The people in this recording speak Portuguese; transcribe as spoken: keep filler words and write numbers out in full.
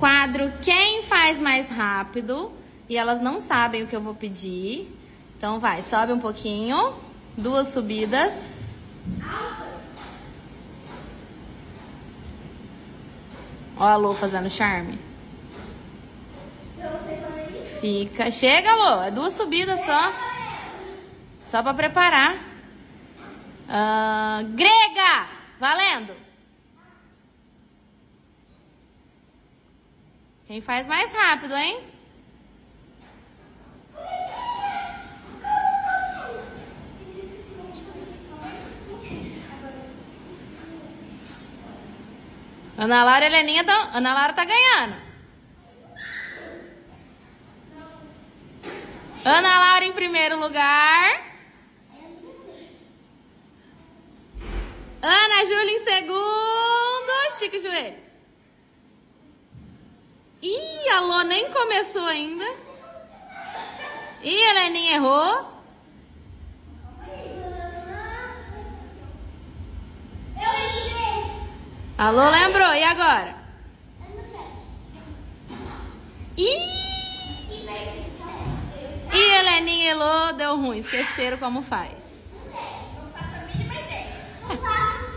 Quadro Quem Faz Mais Rápido. E elas não sabem o que eu vou pedir. Então vai, sobe um pouquinho. Duas subidas. Ó a Lô fazendo charme. Fica. Chega, Lô. É duas subidas só. Só pra preparar. Uh, grega! Valendo! Quem faz mais rápido, hein? Ana Laura e Heleninha tão... Ana Laura tá ganhando. Ana Laura em primeiro lugar. Ana Júlia em segundo. Estica o joelho. Ih, a Lô nem começou ainda. Ih, a Heleninha errou. Alô, lembrou? E agora? Ih! E Heleninha e Elô deu ruim. Esqueceram como faz. Não faço a mínima ideia. Não faço.